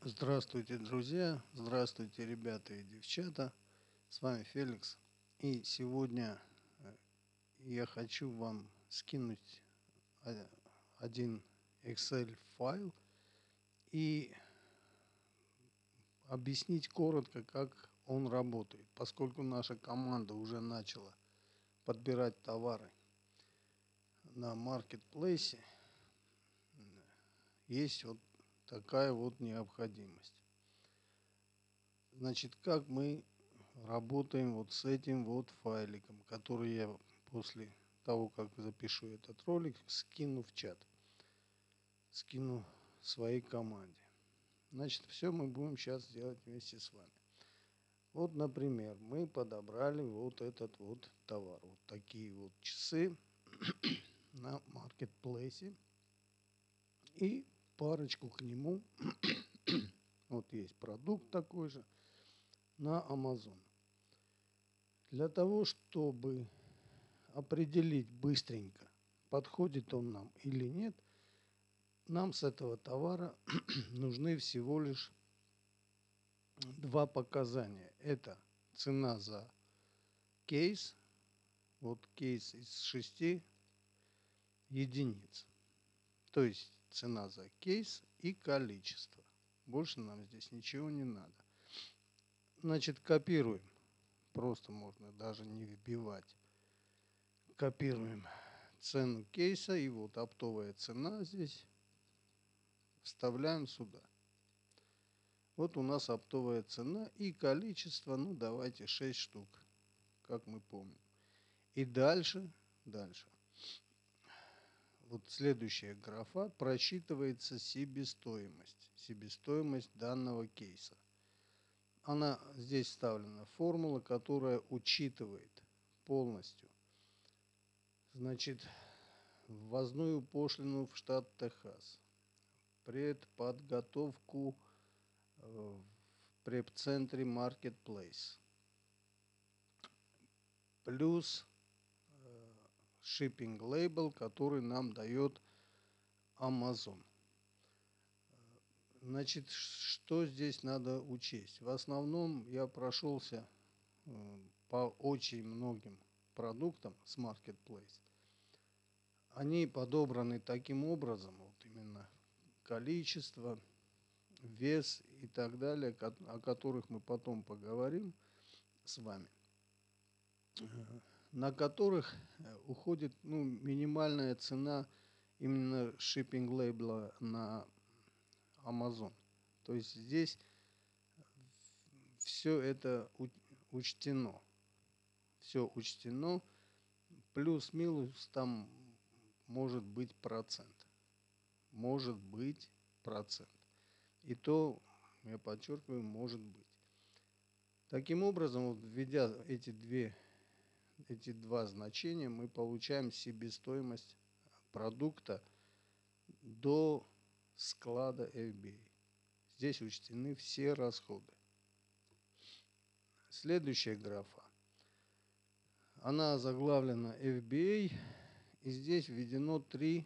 Здравствуйте, друзья! Здравствуйте, ребята и девчата! С вами Феликс. И сегодня я хочу вам скинуть один Excel файл и объяснить коротко, как он работает, поскольку наша команда уже начала подбирать товары на маркетплейсе. Есть вот такая вот необходимость. Значит, как мы работаем вот с этим вот файликом, который я после того, как запишу этот ролик, скину в чат, скину своей команде. Значит, все мы будем сейчас делать вместе с вами. Вот, например, мы подобрали вот этот вот товар, вот такие вот часы на маркетплейсе и парочку к нему. Вот есть продукт такой же на Amazon. Для того, чтобы определить быстренько, подходит он нам или нет, нам с этого товара нужны всего лишь два показания. Это цена за кейс, вот кейс из 6 единиц. То есть цена за кейс и количество. Больше нам здесь ничего не надо. Значит, копируем. Просто можно даже не вбивать. Копируем цену кейса и вот оптовая цена здесь вставляем сюда. Вот у нас оптовая цена и количество, ну давайте 6 штук, как мы помним. И дальше. Вот следующая графа просчитывается себестоимость. Себестоимость данного кейса. Она здесь вставлена формула, которая учитывает полностью. Значит, ввозную пошлину в штат Техас, предподготовку в преп-центре Marketplace, плюс shipping label, который нам дает Amazon. Значит, что здесь надо учесть? В основном я прошелся по очень многим продуктам с Marketplace. Они подобраны таким образом, вот именно количество, вес и так далее, о которых мы потом поговорим с вами, на которых уходит минимальная цена именно shipping лейбла на Amazon. То есть здесь все это учтено. Все учтено. Плюс-минус там может быть процент. Может быть процент. И то, я подчеркиваю, может быть. Таким образом, вот, введя эти два значения, мы получаем себестоимость продукта до склада FBA. Здесь учтены все расходы. Следующая графа. Она заглавлена FBA. И здесь введено $3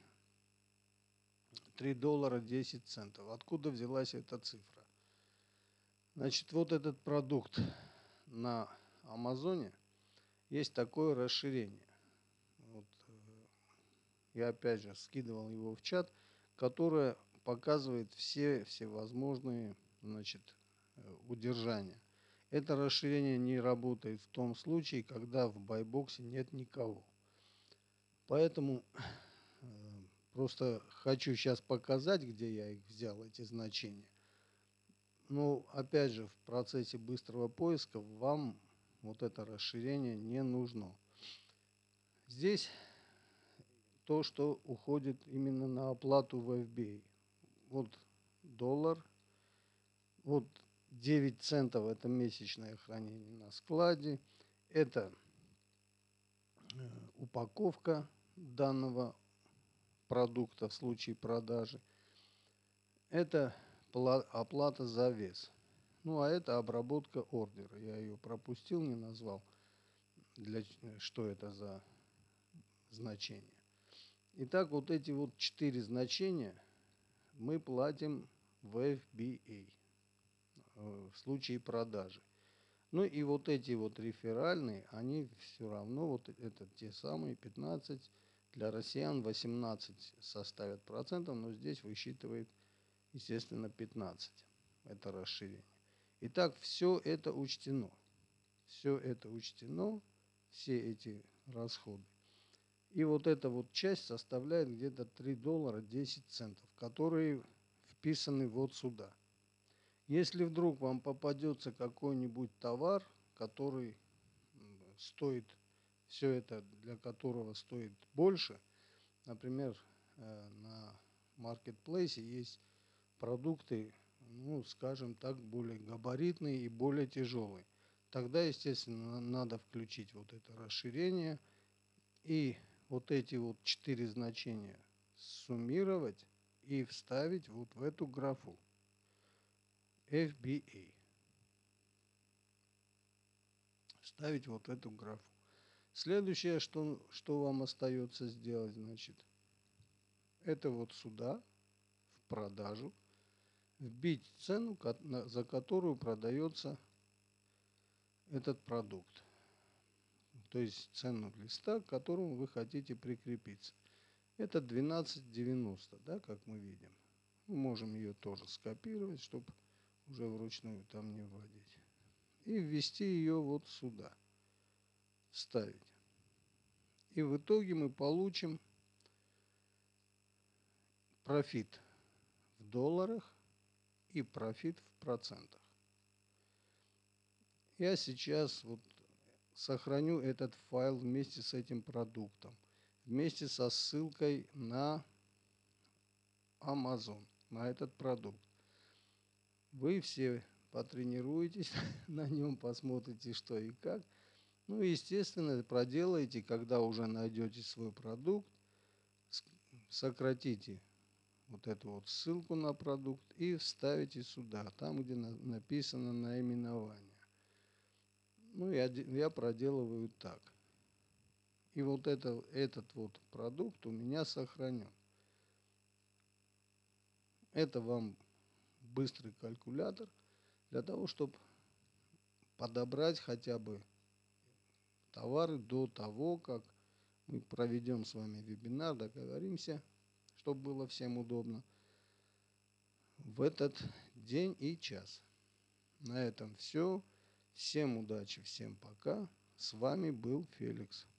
10 центов. Откуда взялась эта цифра? Значит, вот этот продукт на Амазоне есть такое расширение. Вот, я опять же скидывал его в чат, которое показывает все всевозможные, значит, удержания. Это расширение не работает в том случае, когда в байбоксе нет никого. Поэтому просто хочу сейчас показать, где я их взял, эти значения. Но опять же, в процессе быстрого поиска вам вот это расширение не нужно. Здесь то, что уходит именно на оплату в FBA. Вот доллар, вот 9 центов это месячное хранение на складе, это упаковка данного продукта в случае продажи, это оплата за вес. Ну а это обработка ордера. Я ее пропустил, не назвал, что это за значение. Итак, вот эти вот 4 значения мы платим в FBA. в случае продажи. Ну и вот эти вот реферальные, они все равно, вот это те самые 15, для россиян 18 составят процентов, но здесь высчитывает, естественно, 15. Это расширение. Итак, все это учтено. Все это учтено, все эти расходы. И вот эта вот часть составляет где-то $3 10 центов, которые вписаны вот сюда. Если вдруг вам попадется какой-нибудь товар, который стоит, все это для которого стоит больше, например, на маркетплейсе есть продукты, ну, скажем так, более габаритные и более тяжелые. Тогда, естественно, надо включить вот это расширение и вот эти вот 4 значения суммировать и вставить вот в эту графу FBA. Вставить вот эту графу. Следующее, что вам остается сделать, значит, это вот сюда, в продажу, вбить цену, за которую продается этот продукт. То есть цену листа, к которому вы хотите прикрепиться. Это 12,90, да, как мы видим. Мы можем ее тоже скопировать, чтобы уже вручную там не вводить. И ввести ее вот сюда. Вставить. И в итоге мы получим профит в долларах и профит в процентах. Я сейчас вот сохраню этот файл вместе с этим продуктом, вместе со ссылкой на Amazon, на этот продукт. Вы все потренируетесь на нем, посмотрите, что и как. Ну и, естественно, проделайте, когда уже найдете свой продукт, сократите вот эту вот ссылку на продукт и вставите сюда, там, где написано наименование. Ну, я проделываю так. И вот этот вот продукт у меня сохранен. Это вам быстрый калькулятор для того, чтобы подобрать хотя бы товары до того, как мы проведем с вами вебинар, договоримся, чтобы было всем удобно, в этот день и час. На этом все. Всем удачи, всем пока. С вами был Феликс.